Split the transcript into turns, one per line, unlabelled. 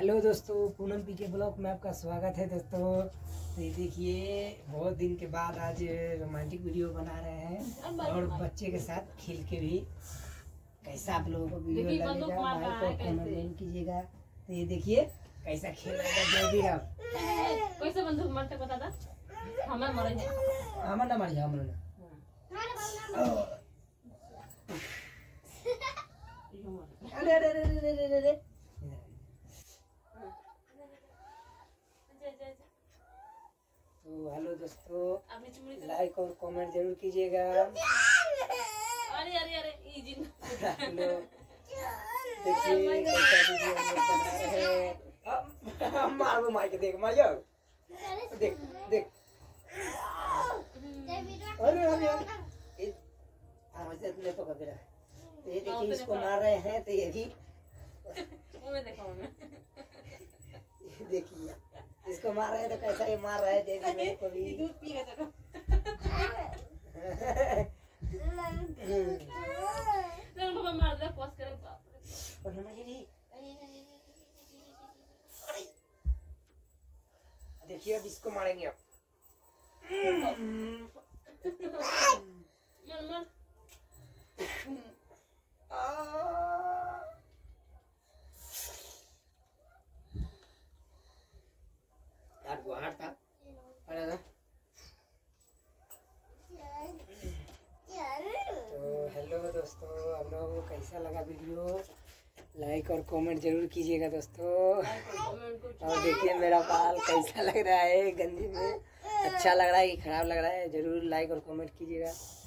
Hello दोस्तों, Poonam P के blog में आपका स्वागत है दोस्तों। तो ये देखिए, बहुत दिन के बाद आज रोमांटिक वीडियो बना रहे हैं और बच्चे के साथ खेल के भी। कैसा आप लोगों को वीडियो लगेगा, लाइक और कमेंट कीजिएगा। तो ये देखिए कैसा खेल रहा है जय भी राम।
कैसे बंदूक मारते बता दा, हमें मरे हैं,
हमें ना मारिए, हमें ना। अरे अरे अरे अरे अरे अरे। तो हेलो दोस्तों, लाइक और कमेंट जरूर कीजिएगा।
अरे अरे अरे
हेलो, देखिए कैसा वीडियो हम लोग बना रहे हैं। मारो मार के देख, मारियो देख देख। अरे अरे अरे आवाज इतने पकड़ के रहा। तो ये देखिए इसको मार रहे हैं। तो ये भी देखिए इसको मार रहे हैं। तो कैसा ये मार रहा है देखिए मेरे को भी।
दूध पी गया था तो मार दे पोस्ट करे। बाप रे,
और हमारी जी देखिए अब इसको मारेंगे। अब
मर मर
यार वो हार था। अरे ना। तो हेलो दोस्तों, आप लोगों को कैसा लगा वीडियो, लाइक और कमेंट जरूर कीजिएगा दोस्तों। और देखिए मेरा बाल कैसा लग रहा है गंदी में, अच्छा लग रहा है कि खराब लग रहा है, जरूर लाइक और कमेंट कीजिएगा।